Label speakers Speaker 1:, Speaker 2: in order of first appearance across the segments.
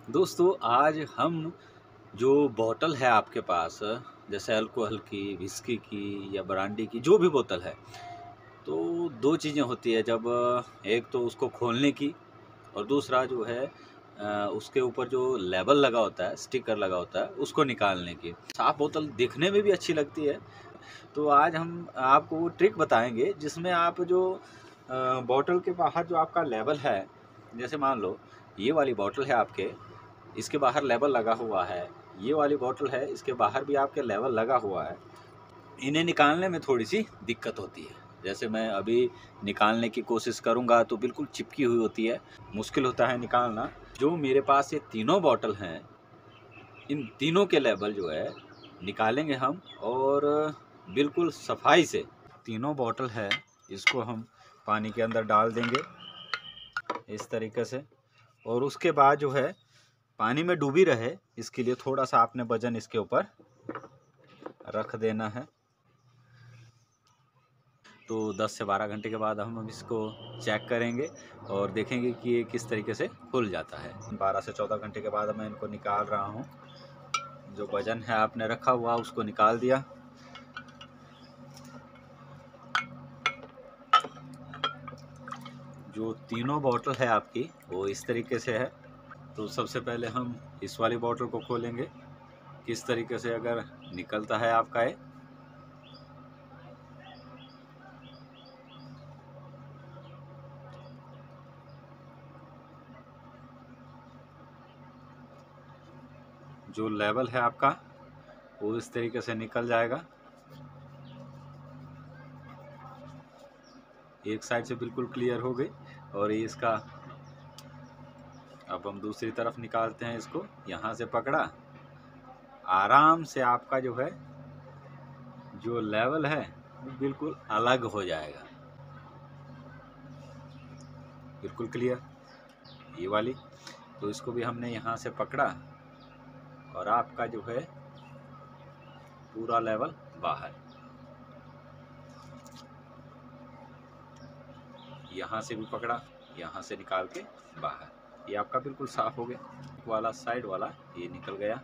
Speaker 1: दोस्तों आज हम जो बोतल है आपके पास, जैसे अल्कोहल की, विस्की की या ब्रांडी की, जो भी बोतल है, तो दो चीज़ें होती है। जब एक तो उसको खोलने की और दूसरा जो है उसके ऊपर जो लेबल लगा होता है, स्टिकर लगा होता है, उसको निकालने की। साफ बोतल देखने में भी अच्छी लगती है। तो आज हम आपको वो ट्रिक बताएंगे जिसमें आप जो बोतल के बाहर जो आपका लेबल है, जैसे मान लो ये वाली बोतल है आपके, इसके बाहर लेबल लगा हुआ है, ये वाली बोतल है, इसके बाहर भी आपके लेबल लगा हुआ है। इन्हें निकालने में थोड़ी सी दिक्कत होती है। जैसे मैं अभी निकालने की कोशिश करूँगा तो बिल्कुल चिपकी हुई होती है, मुश्किल होता है निकालना। जो मेरे पास ये तीनों बोतल हैं, इन तीनों के लेबल जो है निकालेंगे हम, और बिल्कुल सफाई से। तीनों बोतल है, इसको हम पानी के अंदर डाल देंगे इस तरीके से, और उसके बाद जो है पानी में डूबी रहे इसके लिए थोड़ा सा आपने वजन इसके ऊपर रख देना है। तो 10 से 12 घंटे के बाद हम इसको चेक करेंगे और देखेंगे कि ये किस तरीके से खुल जाता है। 12 से 14 घंटे के बाद मैं इनको निकाल रहा हूँ। जो वजन है आपने रखा हुआ उसको निकाल दिया। जो तीनों बोतल है आपकी वो इस तरीके से है। तो सबसे पहले हम इस वाली बोतल को खोलेंगे, किस तरीके से अगर निकलता है आपका ये। जो लेवल है आपका वो इस तरीके से निकल जाएगा। एक साइड से बिल्कुल क्लियर हो गई, और ये इसका अब हम दूसरी तरफ निकालते हैं इसको। यहाँ से पकड़ा, आराम से आपका जो है जो लेवल है वो बिल्कुल अलग हो जाएगा, बिल्कुल क्लियर ये वाली। तो इसको भी हमने यहाँ से पकड़ा और आपका जो है पूरा लेवल बाहर। यहाँ से भी पकड़ा, यहाँ से निकाल के बाहर। ये आपका बिल्कुल साफ हो गया। वाला साइड वाला ये निकल गया।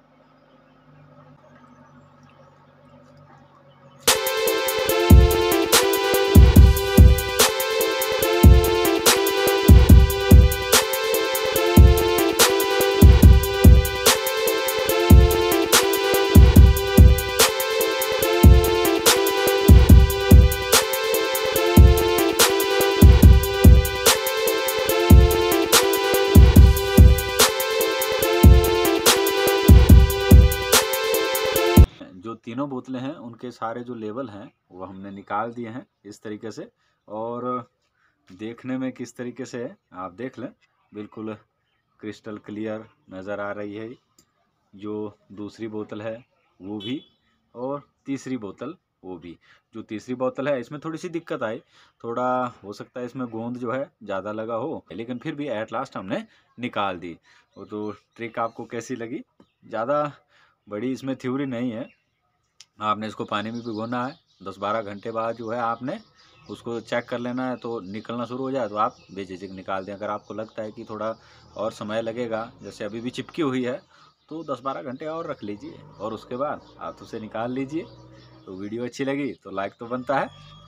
Speaker 1: जो तीनों बोतलें हैं उनके सारे जो लेबल हैं वो हमने निकाल दिए हैं इस तरीके से। और देखने में किस तरीके से है आप देख लें, बिल्कुल क्रिस्टल क्लियर नज़र आ रही है। जो दूसरी बोतल है वो भी, और तीसरी बोतल वो भी। जो तीसरी बोतल है इसमें थोड़ी सी दिक्कत आई, थोड़ा हो सकता है इसमें गोंद जो है ज़्यादा लगा हो, लेकिन फिर भी एट लास्ट हमने निकाल दी। वो तो ट्रिक आपको कैसी लगी? ज़्यादा बड़ी इसमें थ्योरी नहीं है। आपने इसको पानी में भिगोना है, 10-12 घंटे बाद जो है आपने उसको चेक कर लेना है। तो निकलना शुरू हो जाए तो आप बेझिझक निकाल दें। अगर आपको लगता है कि थोड़ा और समय लगेगा, जैसे अभी भी चिपकी हुई है, तो 10-12 घंटे और रख लीजिए और उसके बाद आप उसे निकाल लीजिए। तो वीडियो अच्छी लगी तो लाइक तो बनता है।